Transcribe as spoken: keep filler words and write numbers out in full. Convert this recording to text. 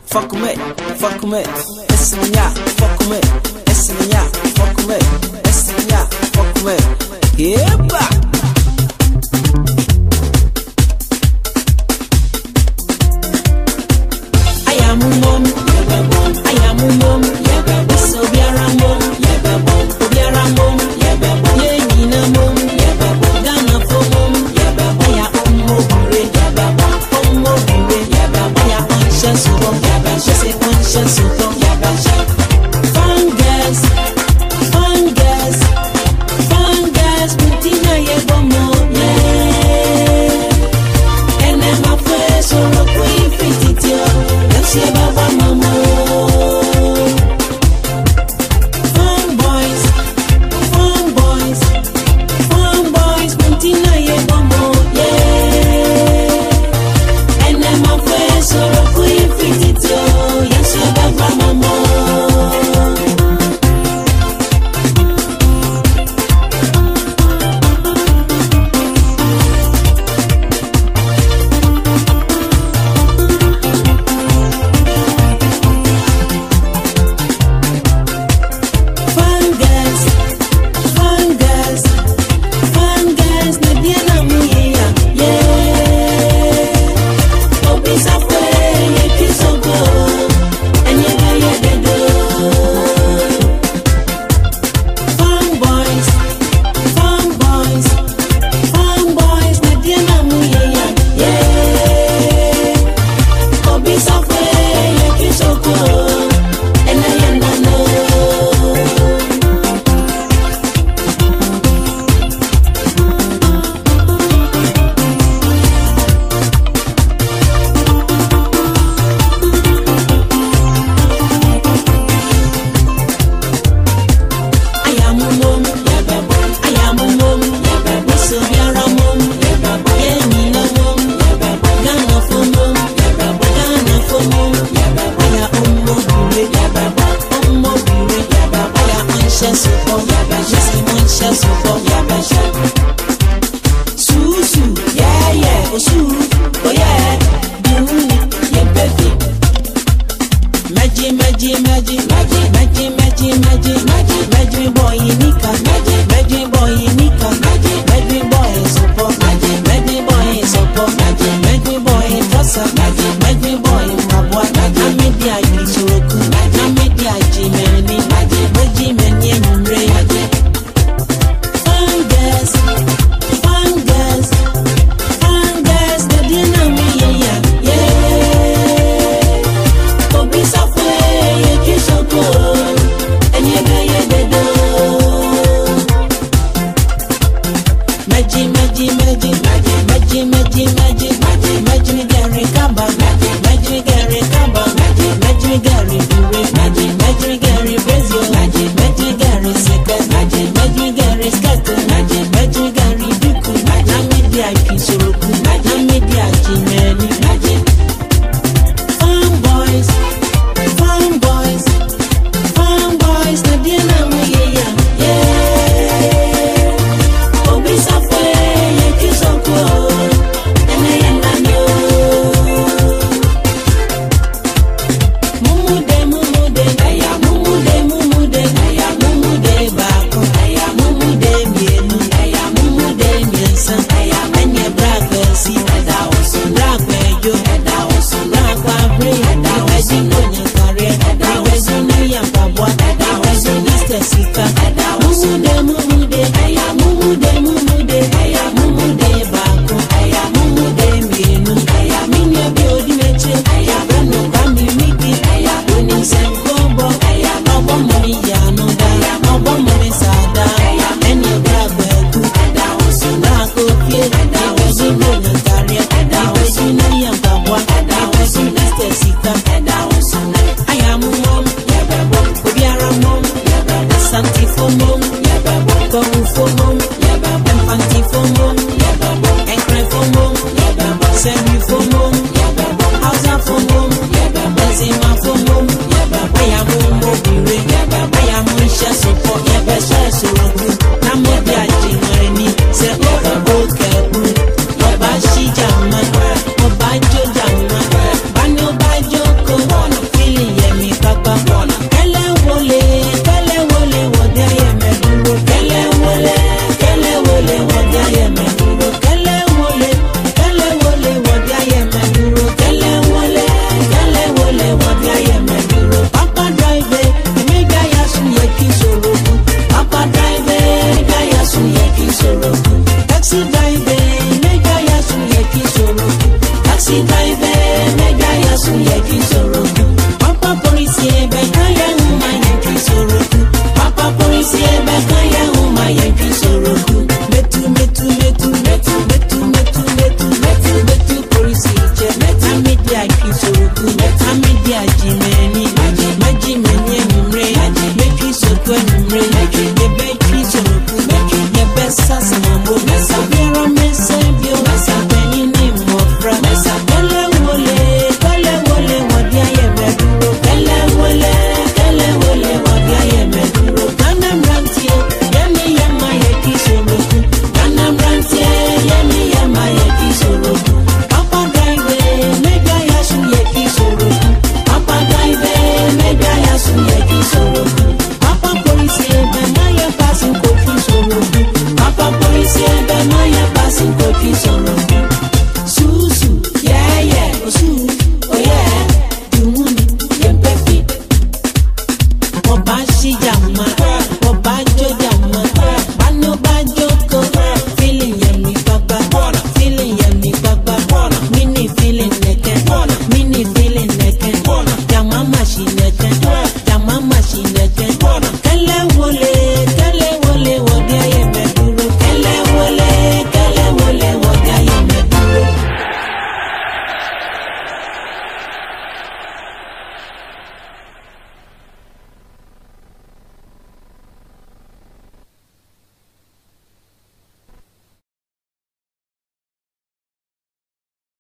fuck me, fuck me, listen ya, fuck me, listen ya, fuck me, listen ya, fuck me, yeah, I am a mom, I am a mom, so be a mom, be a mom, yeah, in a mom, Ghana for mom, I am mobile, I'm mobile, I am conscious of, she say conscious of, fun girls, fun girls, fun girls, Putina Yebomo, yeah, and I'm a face so a queen fit it, let's see about mama. Fun boys, fun boys, fun boys, Putina Yebomo, yeah, and I'm a face so a queen fit it, let's see about mama. Magic,